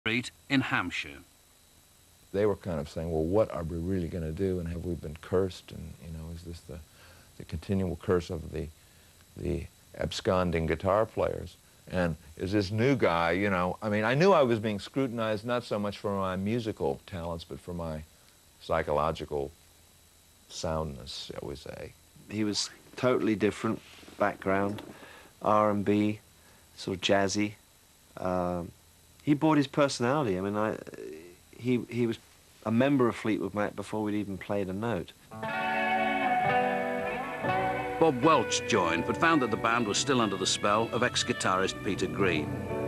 Street in Hampshire. They were kind of saying, well, what are we really going to do, and have we been cursed, and, you know, is this the continual curse of the absconding guitar players? And is this new guy, you know, I mean, I knew I was being scrutinized not so much for my musical talents, but for my psychological soundness, shall we say. He was totally different background, R&B, sort of jazzy. He brought his personality. I mean, he was a member of Fleetwood Mac before we'd even played a note. Bob Welch joined, but found that the band was still under the spell of ex-guitarist Peter Green.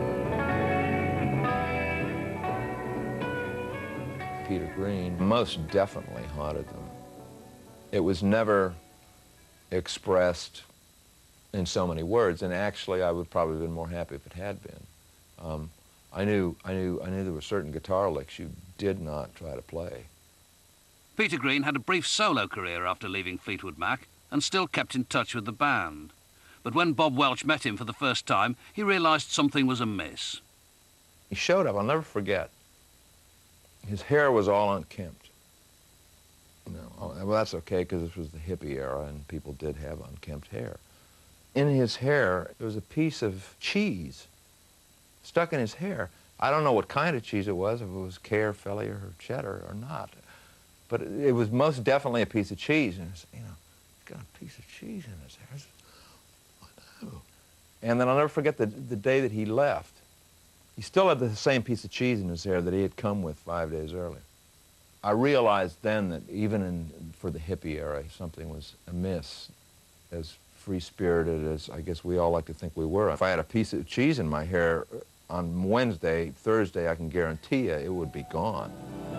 Peter Green most definitely haunted them. It was never expressed in so many words, and actually I would probably have been more happy if it had been. I knew there were certain guitar licks you did not try to play. Peter Green had a brief solo career after leaving Fleetwood Mac and still kept in touch with the band. But when Bob Welch met him for the first time, he realised something was amiss. He showed up, I'll never forget. His hair was all unkempt. No, well, that's okay, because this was the hippie era, and people did have unkempt hair. In his hair, there was a piece of cheese stuck in his hair. I don't know what kind of cheese it was, if it was Care, Philly, or cheddar or not. But it was most definitely a piece of cheese. And, you know, he's got a piece of cheese in his hair. Oh. And then I'll never forget the day that he left. He still had the same piece of cheese in his hair that he had come with 5 days earlier. I realized then that even for the hippie era, something was amiss. As free-spirited as I guess we all like to think we were. If I had a piece of cheese in my hair on Wednesday, Thursday, I can guarantee you it would be gone.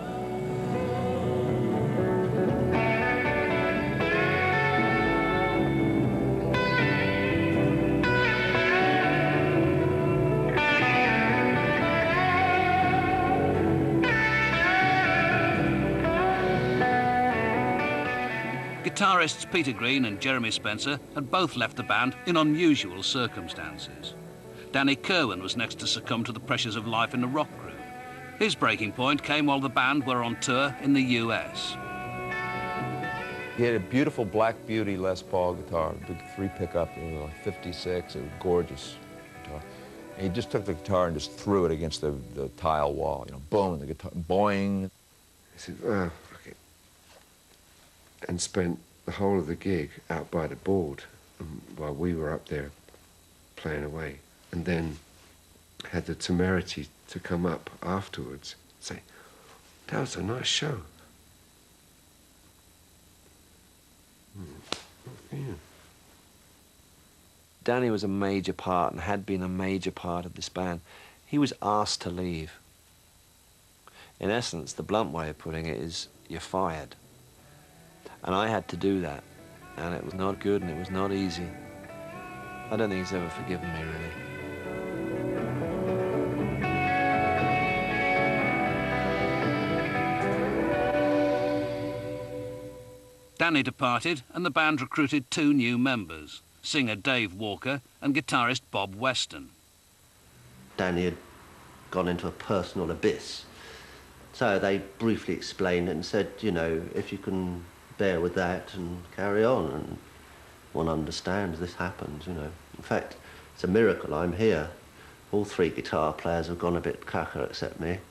Guitarists Peter Green and Jeremy Spencer had both left the band in unusual circumstances. Danny Kirwan was next to succumb to the pressures of life in a rock group. His breaking point came while the band were on tour in the US. He had a beautiful Black Beauty Les Paul guitar, big 3 pickup, it was like 56, it was gorgeous guitar. And he just took the guitar and just threw it against the tile wall, you know, boom, the guitar, boing. I said, oh, fuck it. And spent the whole of the gig out by the board while we were up there playing away. And then had the temerity to come up afterwards and say, that was a nice show. Yeah. Danny was a major part and had been a major part of this band. He was asked to leave. In essence, the blunt way of putting it is, you're fired. And I had to do that, and it was not good and it was not easy. I don't think he's ever forgiven me, really. Danny departed and the band recruited 2 new members, singer Dave Walker and guitarist Bob Weston. Danny had gone into a personal abyss. So they briefly explained it and said, you know, if you can bear with that and carry on, and one understands this happens, you know. In fact, it's a miracle I'm here. All 3 guitar players have gone a bit cacker except me.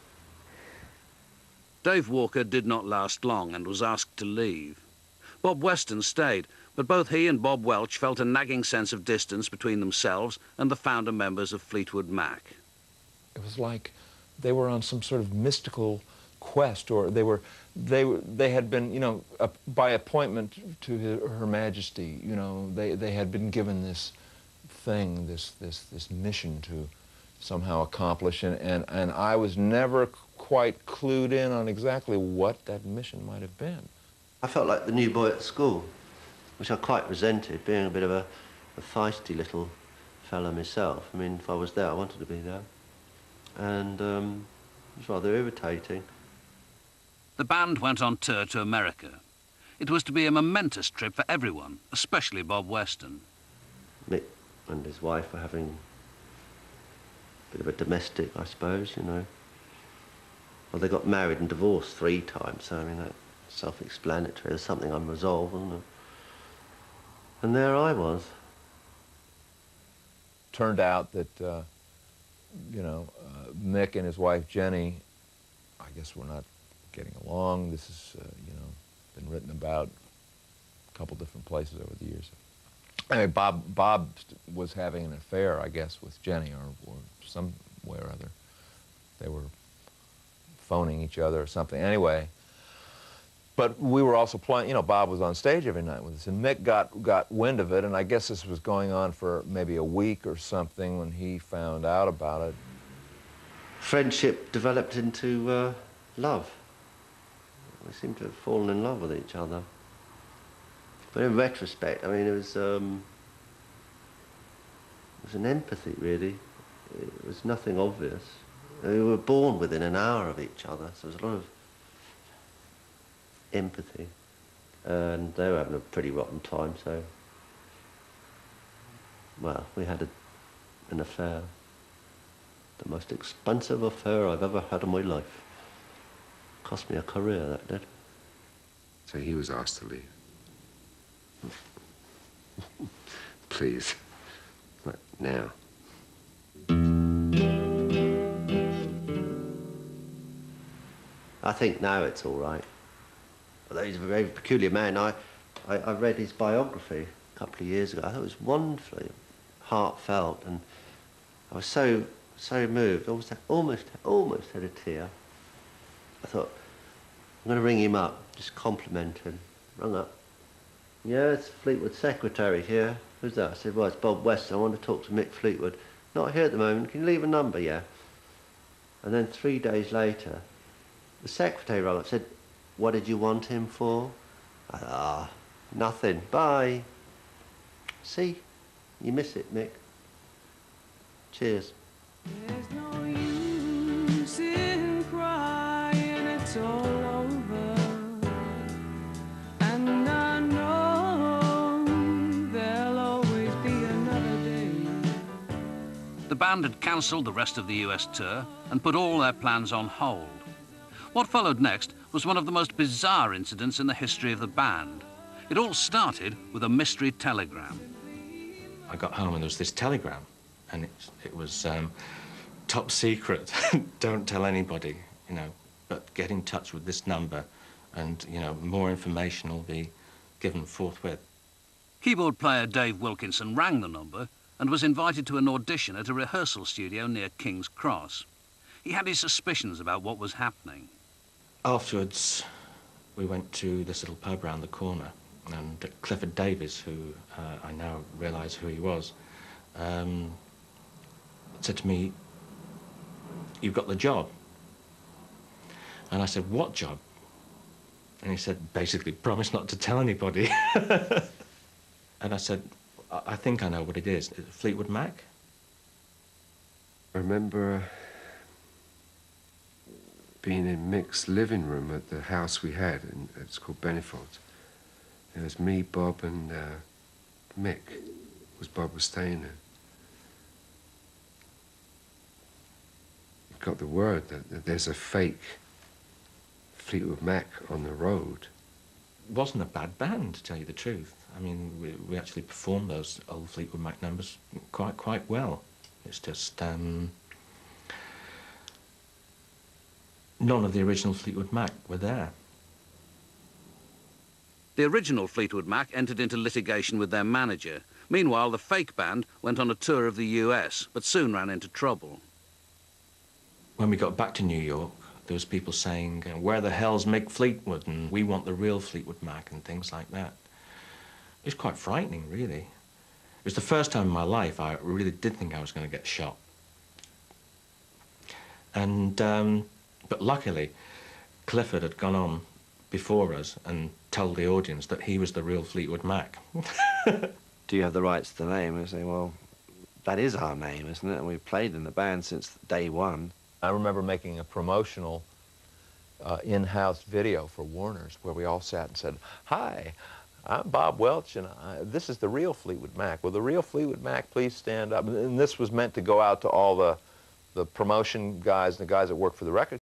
Dave Walker did not last long and was asked to leave. Bob Weston stayed, but both he and Bob Welch felt a nagging sense of distance between themselves and the founder members of Fleetwood Mac. It was like they were on some sort of mystical quest, or they had been, you know, by appointment to Her Majesty, you know, they had been given this thing, this mission to somehow accomplish, and I was never quite clued in on exactly what that mission might have been. I felt like the new boy at school, which I quite resented, being a bit of a feisty little fellow myself. I mean, if I was there, I wanted to be there. And it was rather irritating. The band went on tour to America. It was to be a momentous trip for everyone, especially Bob Weston. Mick and his wife were having a bit of a domestic, I suppose, you know. Well, they got married and divorced 3 times, so I mean, that's self-explanatory. There's something unresolved, wasn't it? And there I was. Turned out that, you know, Mick and his wife Jenny, I guess we're not getting along. This is, you know, been written about a couple different places over the years. Anyway, Bob was having an affair, I guess, with Jenny, or some way or other. They were phoning each other or something. Anyway, but we were also playing, you know, Bob was on stage every night with us, and Mick got wind of it, and I guess this was going on for maybe a week or something when he found out about it. Friendship developed into love. We seemed to have fallen in love with each other. But in retrospect, I mean, it was an empathy, really. It was nothing obvious. We were born within an hour of each other, so there was a lot of empathy. And they were having a pretty rotten time, so... Well, we had an affair. The most expensive affair I've ever had in my life. Cost me a career, that did. So he was asked to leave. Please. But now. I think now it's all right. Although he's a very peculiar man. I read his biography a couple of years ago. I thought it was wonderfully heartfelt, and I was so moved. Almost had a tear. I thought, I'm going to ring him up, just compliment him. Rung up. Yeah, it's Fleetwood's secretary here. Who's that? I said, well, it's Bob Weston. I want to talk to Mick Fleetwood. Not here at the moment. Can you leave a number? Yeah. And then 3 days later, the secretary rang up and said, what did you want him for? I thought, nothing. Bye. See? You miss it, Mick. Cheers. There's no use in crying, it's all over. And I know there'll always be another day. The band had cancelled the rest of the US tour and put all their plans on hold. What followed next was one of the most bizarre incidents in the history of the band. It all started with a mystery telegram. I got home and there was this telegram, and it was top secret. Don't tell anybody, you know, but get in touch with this number and, you know, more information will be given forthwith. Keyboard player Dave Wilkinson rang the number and was invited to an audition at a rehearsal studio near King's Cross. He had his suspicions about what was happening. Afterwards, we went to this little pub round the corner, and Clifford Davies, who I now realise who he was, said to me, you've got the job. And I said, what job? And he said, basically, promise not to tell anybody. And I said, I think I know what it is. Fleetwood Mac? I remember being in Mick's living room at the house we had, and it's called Bennifold. It was me, Bob, and Mick, because Bob was staying there. We got the word that there's a fake Fleetwood Mac on the road. It wasn't a bad band, to tell you the truth. I mean, we actually performed those old Fleetwood Mac numbers quite well. It's just none of the original Fleetwood Mac were there. The original Fleetwood Mac entered into litigation with their manager. Meanwhile, the fake band went on a tour of the US, but soon ran into trouble. When we got back to New York, there was people saying, where the hell's Mick Fleetwood? And we want the real Fleetwood Mac and things like that. It was quite frightening, really. It was the first time in my life I really did think I was going to get shot. And, but luckily, Clifford had gone on before us and told the audience that he was the real Fleetwood Mac. Do you have the rights to the name? And I say, well, that is our name, isn't it? And we've played in the band since day one. I remember making a promotional in-house video for Warner's where we all sat and said, hi, I'm Bob Welch, and this is the real Fleetwood Mac. Will the real Fleetwood Mac please stand up? And this was meant to go out to all the promotion guys and the guys that work for the record